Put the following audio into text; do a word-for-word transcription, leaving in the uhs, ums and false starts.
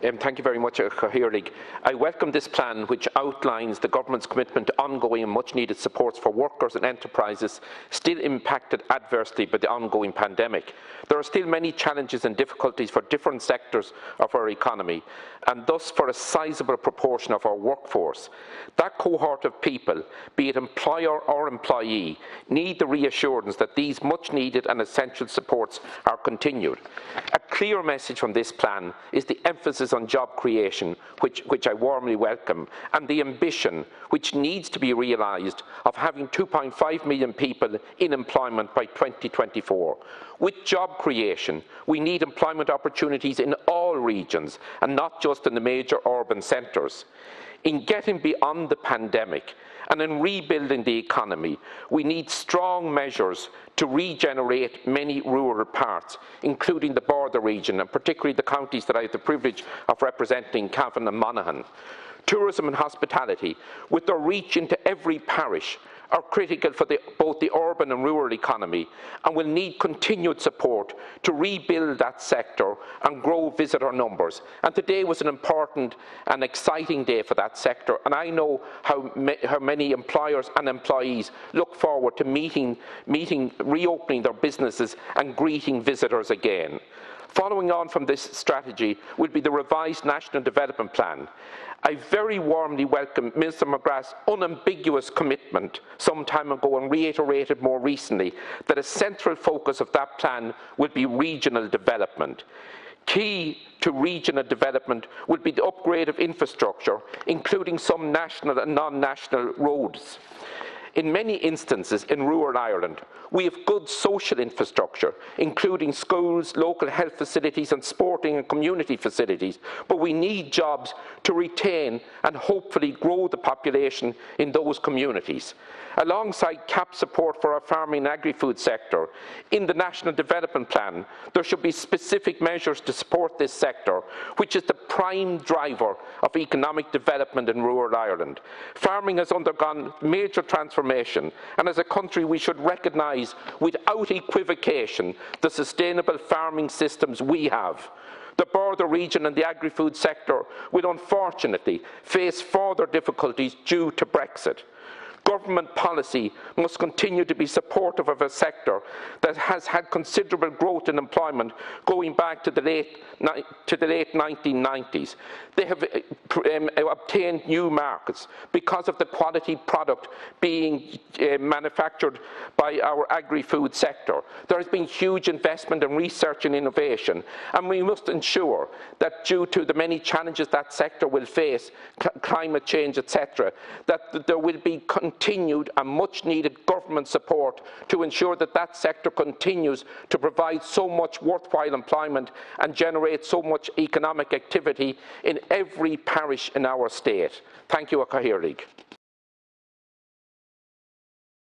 Um, thank you very much, Cathaoirligh. I welcome this plan, which outlines the government's commitment to ongoing and much-needed supports for workers and enterprises still impacted adversely by the ongoing pandemic. There are still many challenges and difficulties for different sectors of our economy, and thus for a sizable proportion of our workforce. That cohort of people, be it employer or employee, need the reassurance that these much-needed and essential supports are continued. A clear message from this plan is the emphasis on job creation, which, which I warmly welcome, and the ambition, which needs to be realised, of having two point five million people in employment by twenty twenty-four. With job creation, we need employment opportunities in all regions, and not just in the major urban centres. In getting beyond the pandemic and in rebuilding the economy, we need strong measures to regenerate many rural parts, including the border region, and particularly the counties that I have the privilege of representing, Cavan and Monaghan. Tourism and hospitality, with their reach into every parish, are critical for the, both the urban and rural economy, and will need continued support to rebuild that sector and grow visitor numbers. And today was an important and exciting day for that sector, and I know how, how many employers and employees look forward to meeting, meeting, reopening their businesses and greeting visitors again. Following on from this strategy will be the revised National Development Plan. I very warmly welcome Minister McGrath's unambiguous commitment some time ago, and reiterated more recently, that a central focus of that plan will be regional development. Key to regional development will be the upgrade of infrastructure, including some national and non-national roads. In many instances in rural Ireland, we have good social infrastructure, including schools, local health facilities and sporting and community facilities, but we need jobs to retain and hopefully grow the population in those communities. Alongside C A P support for our farming and agri-food sector, in the National Development Plan, there should be specific measures to support this sector, which is the prime driver of economic development in rural Ireland. Farming has undergone major transformation, and as a country we should recognise without equivocation the sustainable farming systems we have. The border region and the agri-food sector will unfortunately face further difficulties due to Brexit. Government policy must continue to be supportive of a sector that has had considerable growth in employment going back to the late, to the late nineteen nineties. They have um, obtained new markets because of the quality product being uh, manufactured by our agri-food sector. There has been huge investment in research and innovation, and we must ensure that, due to the many challenges that sector will face, climate change, et cetera, that there will be continued and much needed government support to ensure that that sector continues to provide so much worthwhile employment and generate so much economic activity in every parish in our state. Thank you, Cathaoirligh.